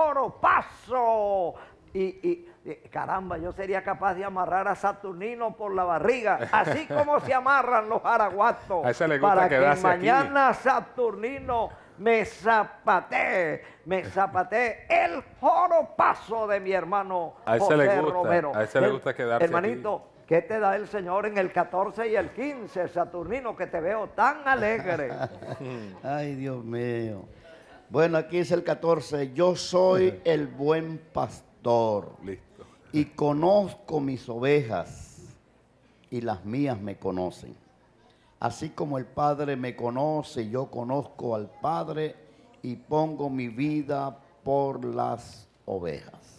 joropazo. Y, y, y caramba, yo sería capaz de amarrar a Saturnino por la barriga, así como se amarran los araguatos. A ese le gusta para que quedarse aquí. mañana Saturnino me zapatee, me zapatee el joropazo de mi hermano A ese José le gusta, Romero. a ese le El- gusta quedarse Hermanito, ¿qué te da el Señor en el catorce y el quince, Saturnino, que te veo tan alegre? Ay, Dios mío. Bueno, aquí es el catorce. Yo soy el buen pastor. Listo. Y conozco mis ovejas, y las mías me conocen. Así como el Padre me conoce, yo conozco al Padre y pongo mi vida por las ovejas.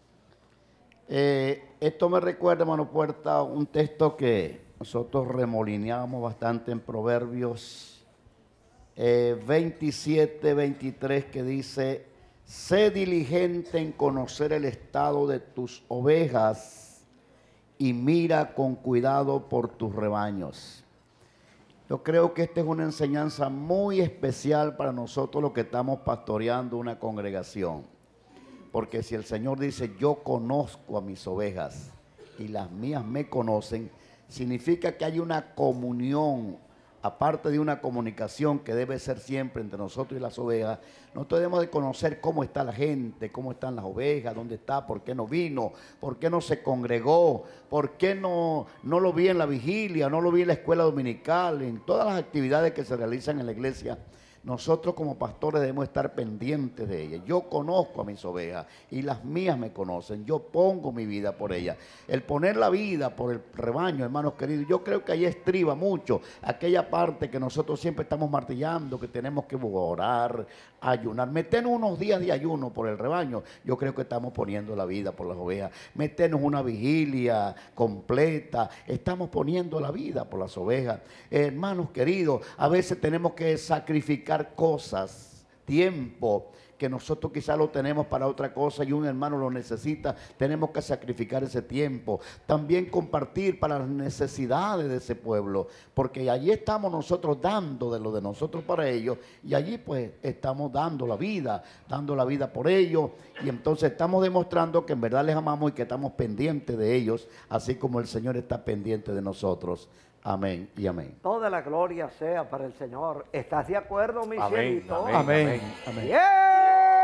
Eh, esto me recuerda, hermano Puerta, un texto que nosotros remolineamos bastante en Proverbios eh, veintisiete, veintitrés, que dice: sé diligente en conocer el estado de tus ovejas y mira con cuidado por tus rebaños. Yo creo que esta es una enseñanza muy especial para nosotros los que estamos pastoreando una congregación. Porque si el Señor dice, yo conozco a mis ovejas y las mías me conocen, significa que hay una comunión, aparte de una comunicación que debe ser siempre entre nosotros y las ovejas. Nosotros debemos de conocer cómo está la gente, cómo están las ovejas, dónde está, por qué no vino, por qué no se congregó, por qué no, no lo vi en la vigilia, no lo vi en la escuela dominical, en todas las actividades que se realizan en la iglesia. Nosotros como pastores debemos estar pendientes de ellas. Yo conozco a mis ovejas y las mías me conocen. Yo pongo mi vida por ellas. El poner la vida por el rebaño, hermanos queridos, yo creo que ahí estriba mucho aquella parte que nosotros siempre estamos martillando, que tenemos que orar, ayunar. Meternos unos días de ayuno por el rebaño, yo creo que estamos poniendo la vida por las ovejas. Meternos una vigilia completa, estamos poniendo la vida por las ovejas. Eh, hermanos queridos, a veces tenemos que sacrificar cosas, tiempo, que nosotros quizás lo tenemos para otra cosa y un hermano lo necesita, tenemos que sacrificar ese tiempo. También compartir para las necesidades de ese pueblo, porque allí estamos nosotros dando de lo de nosotros para ellos, y allí pues estamos dando la vida, dando la vida por ellos, y entonces estamos demostrando que en verdad les amamos y que estamos pendientes de ellos, así como el Señor está pendiente de nosotros. Amén y amén. Toda la gloria sea para el Señor. ¿Estás de acuerdo, mi Amén, cielito? amén, Amén. amén. Amén. ¡Yeah!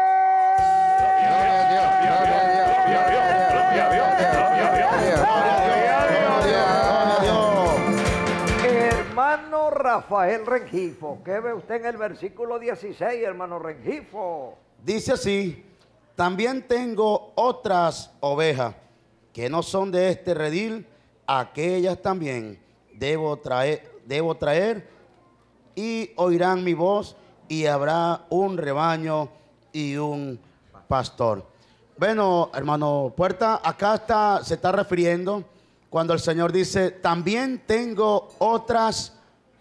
Hermano Rafael Rengifo, ¿qué ve usted en el versículo dieciséis, hermano Rengifo? Dice así: también tengo otras ovejas que no son de este redil, aquellas también debo traer, debo traer y oirán mi voz, y habrá un rebaño y un pastor. Bueno, hermano Puerta, acá está, se está refiriendo cuando el Señor dice, también tengo otras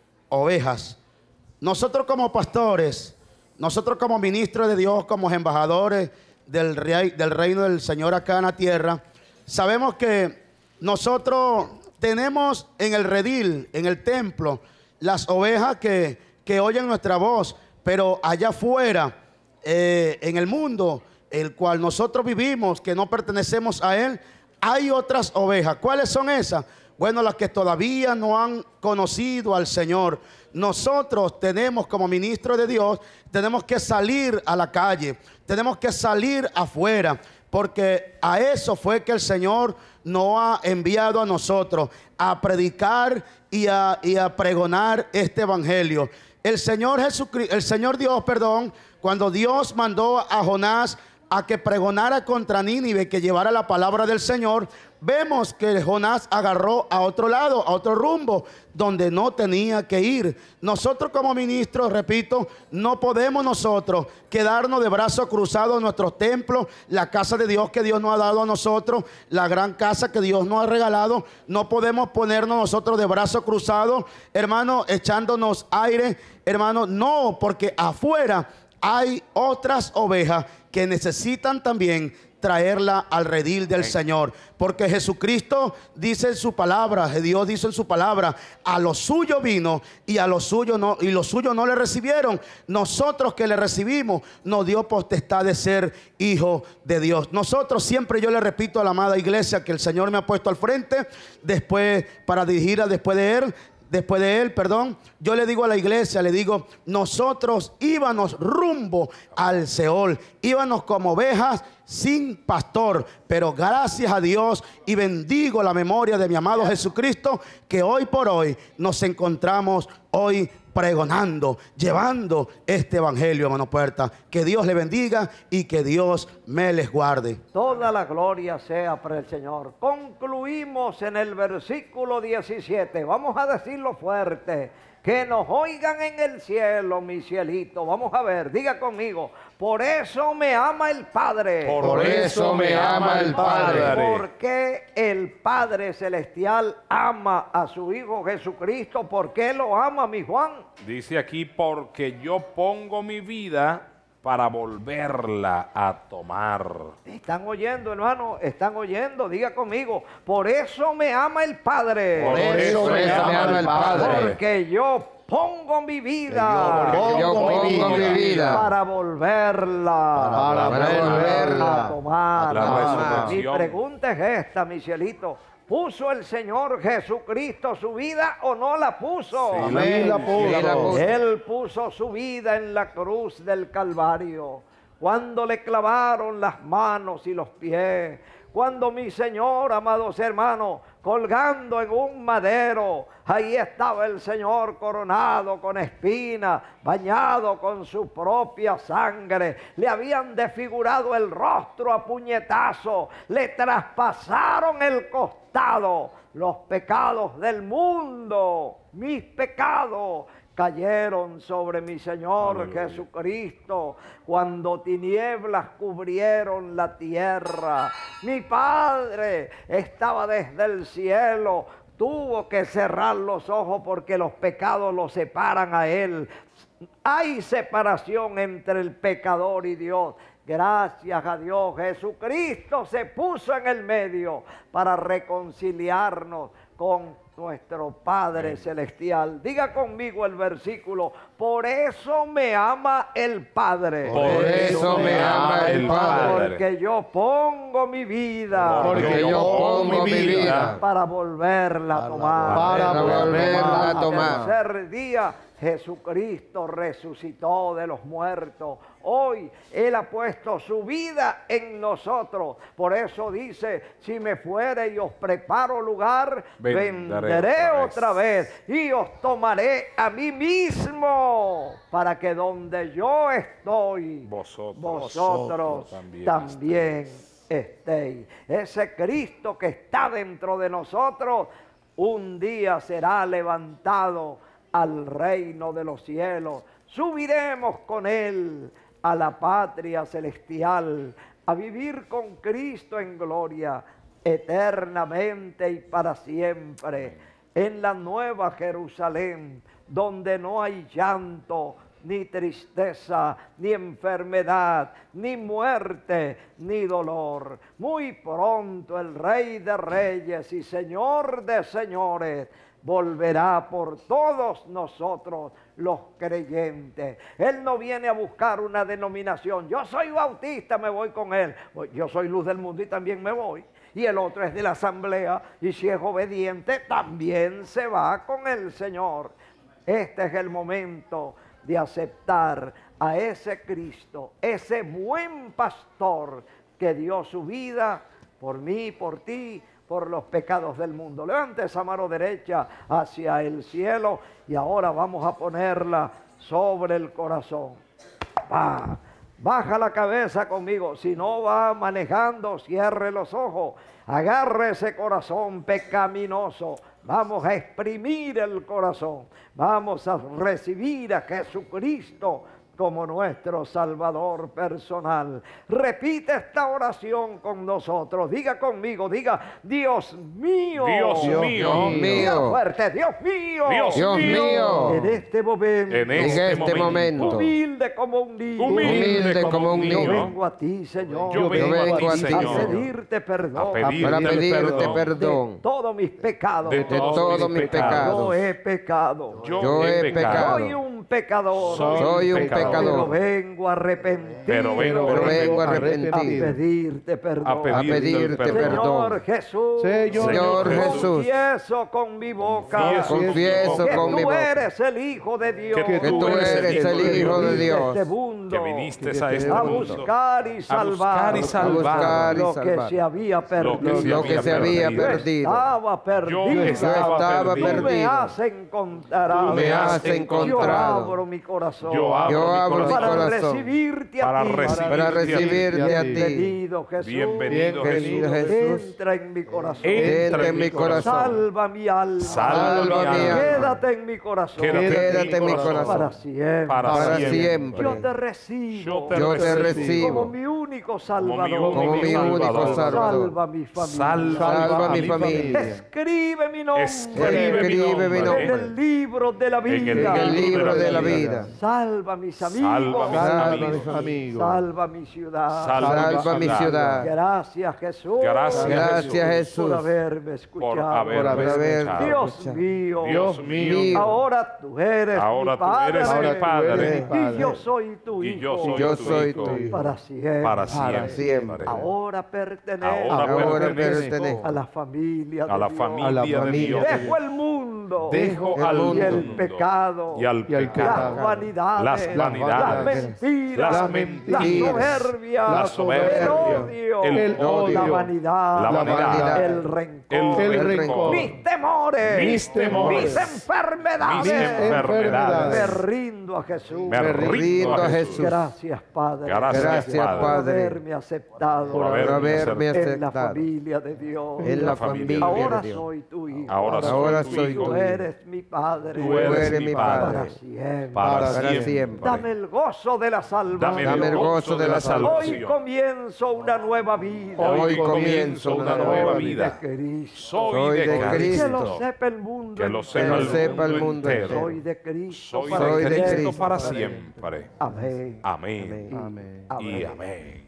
ovejas. Nosotros como pastores, nosotros como ministros de Dios, como embajadores del, rey, del reino del Señor acá en la tierra, sabemos que nosotros tenemos en el redil, en el templo, las ovejas que, que oyen nuestra voz, pero allá afuera, eh, en el mundo, el cual nosotros vivimos, que no pertenecemos a él, hay otras ovejas. ¿Cuáles son esas? Bueno, las que todavía no han conocido al Señor. Nosotros tenemos como ministros de Dios, tenemos que salir a la calle, tenemos que salir afuera, porque a eso fue que el Señor nos ha enviado a nosotros, a predicar y a, y a pregonar este evangelio. El Señor Jesucristo, el Señor Dios, perdón, cuando Dios mandó a Jonás a que pregonara contra Nínive, que llevara la palabra del Señor, vemos que Jonás agarró a otro lado, a otro rumbo, donde no tenía que ir. Nosotros como ministros, repito, no podemos nosotros quedarnos de brazos cruzados en nuestros templos, la casa de Dios que Dios nos ha dado a nosotros, la gran casa que Dios nos ha regalado. No podemos ponernos nosotros de brazos cruzados, hermano, echándonos aire, hermano, no, porque afuera hay otras ovejas que necesitan también traerla al redil del Señor, porque Jesucristo dice en su palabra, Dios dice en su palabra, a lo suyo vino y a lo suyo no, y los suyos no le recibieron. Nosotros que le recibimos, nos dio potestad de ser hijos de Dios. Nosotros siempre, yo le repito a la amada iglesia que el Señor me ha puesto al frente, después para dirigir a después de él, Después de él, perdón, yo le digo a la iglesia, le digo, nosotros íbamos rumbo al Seol, íbamos como ovejas sin pastor, pero gracias a Dios y bendigo la memoria de mi amado Jesucristo, que hoy por hoy nos encontramos hoy pregonando, llevando este evangelio, hermano Puerta. Que Dios le bendiga y que Dios me les guarde. Toda la gloria sea para el Señor. Concluimos en el versículo diecisiete. Vamos a decirlo fuerte. Que nos oigan en el cielo, mi cielito. Vamos a ver, diga conmigo. Por eso me ama el Padre. Por, Por eso me ama el Padre. Porque el Padre Celestial ama a su Hijo Jesucristo. ¿Por qué lo ama, mi Juan? Dice aquí, porque yo pongo mi vida para volverla a tomar. ¿Están oyendo, hermano? ¿Están oyendo? Diga conmigo. Por eso me ama el Padre. Por eso me ama al Padre. Porque yo pongo mi vida, Porque yo pongo mi vida para volverla, para volverla a tomar. La Mi resurrección. pregunta es esta, mi cielito. ¿Puso el Señor Jesucristo su vida o no la puso? Amén. La puso. Sí, la puso. Él puso su vida en la cruz del Calvario. Cuando le clavaron las manos y los pies. Cuando mi Señor, amados hermanos, colgando en un madero, ahí estaba el Señor coronado con espinas, bañado con su propia sangre. Le habían desfigurado el rostro a puñetazo, le traspasaron el costado. Los pecados del mundo, mis pecados, cayeron sobre mi Señor Aleluya. Jesucristo cuando tinieblas cubrieron la tierra. Mi Padre estaba desde el cielo, tuvo que cerrar los ojos porque los pecados lo separan a Él. Hay separación entre el pecador y Dios. Gracias a Dios, Jesucristo se puso en el medio para reconciliarnos con nuestro Padre Celestial. Diga conmigo el versículo: por eso me ama el Padre. Por eso me ama el Padre. Porque yo pongo mi vida. Porque yo pongo mi vida para volverla a tomar. Para volverla a tomar. Al tercer día Jesucristo resucitó de los muertos. Hoy Él ha puesto su vida en nosotros. Por eso dice: si me fuere y os preparo lugar, Vendré vendré otra otra vez y os tomaré a mí mismo, para que donde yo estoy, Vosotros, vosotros también, también estéis. Ese Cristo que está dentro de nosotros, un día será levantado al reino de los cielos. Subiremos con Él a la patria celestial, a vivir con Cristo en gloria, eternamente y para siempre, en la nueva Jerusalén, donde no hay llanto, ni tristeza, ni enfermedad, ni muerte, ni dolor. Muy pronto el Rey de Reyes y Señor de Señores volverá por todos nosotros los creyentes. Él no viene a buscar una denominación. Yo soy bautista, me voy con él. Yo soy luz del mundo y también me voy. Y el otro es de la asamblea y si es obediente también se va con el Señor. Este es el momento de aceptar a ese Cristo, ese buen pastor que dio su vida por mí, por ti, por los pecados del mundo. Levante esa mano derecha hacia el cielo y ahora vamos a ponerla sobre el corazón. Va, baja la cabeza conmigo. Si no va manejando, cierre los ojos. Agarre ese corazón pecaminoso. Vamos a exprimir el corazón. Vamos a recibir a Jesucristo como nuestro Salvador personal. Repite esta oración con nosotros. Diga conmigo, diga: Dios mío. Dios mío. Dios mío. Fuerte, Dios mío. Dios Dios mío. En este momento. En En este, este momento. Humilde como un niño. Humilde como un Yo niño. vengo a ti, Señor. Yo vengo a ti, a Señor. pedirte perdón. A pedirte Para pedirte perdón. perdón De todos mis pecados. De de todos todos mis mis pecados. pecados. Yo he pecado. Yo he pecado. Soy un pecador. Soy un Pero pecador. vengo arrepentido. Pero vengo Pero vengo a arrepentido pedirte perdón. A pedirte, a pedirte perdón. Señor perdón. Jesús. Señor Señor Jesús. Confieso con mi boca. Confieso que con mi tú boca eres el Hijo de Dios. Que que tú eres el Hijo de Dios. Este mundo, Que viniste a este a mundo. buscar y salvar, buscar y a salvar buscar y lo que salvar se había perdido. lo que se había Yo perdido. estaba perdido. Yo estaba Tú me perdido. has encontrado. Tú me has Yo encontrado. abro mi corazón. Yo abro Yo mi abro mi para corazón. corazón recibirte a Para ti. recibirte para a ti. recibirte a ti. Bienvenido Jesús. Bienvenido Bienvenido Jesús. Jesús. Entra en mi corazón. Entra en mi corazón. Salva mi alma. Salva mi alma. Quédate en mi corazón. Quédate Quédate en mi Para corazón. siempre. Para Para siempre. siempre. Yo te recibo. recibo. Yo te Yo te recibo recibo como mi único Salvador. como mi único Salvador. Salva mi familia. Salva, Salva mi mi familia. Escribe mi nombre. Escribe mi Escribe mi nombre en el libro de la vida. En En el libro de la vida. Salva mis amigos. Salva mis Salva amigos. mis amigos. Salva mi ciudad. Salva mi ciudad. Gracias, Jesús. Gracias, Gracias, Jesús. por haberme escuchado. Por haberme Por haber escuchado. Dios escuchado. mío. Dios mío. Ahora tú eres Ahora mi tú padre. eres mi padre. Y yo soy tu Y hijo. yo soy, Yo tu, soy hijo. tu hijo. Para siempre. Para siempre. Para siempre. Ahora pertenezco Ahora Ahora pertenezco pertenezco a la familia de a la Dios. familia, A la de familia Dios. de Dejo el mundo. Dejo El al mundo. y el mundo pecado. y al y al pecado. Las vanidades. Las vanidades. Las mentiras. Las La mentiras. soberbia. La soberbia. El odio. El odio. La vanidad. La vanidad. El rencor. El El rencor. Mis temores. Mis temores. Mis enfermedades. Mis enfermedades. Me rindo a Jesús. Me rindo a Jesús. Gracias, Padre. Gracias, Gracias, Padre. por Padre. haberme aceptado. Por Por haberme haberme en la aceptado. familia de Dios. En la familia Ahora de Dios. soy tu hijo. Ahora soy Ahora tu soy hijo. Tú tu eres mi Padre. Tú eres mi Padre. Para siempre. Para Para siempre. siempre. Dame el gozo de la salvación. Dame el gozo de la Hoy salvación. comienzo una nueva vida. Hoy comienzo una nueva Soy vida. de Cristo. Soy de Que Cristo. lo sepa el mundo. Que lo entero. sepa sepa el el mundo mundo entero. Soy de Cristo. Soy para de de Cristo siempre. para siempre. Amén. Amén. Amén. Y amén.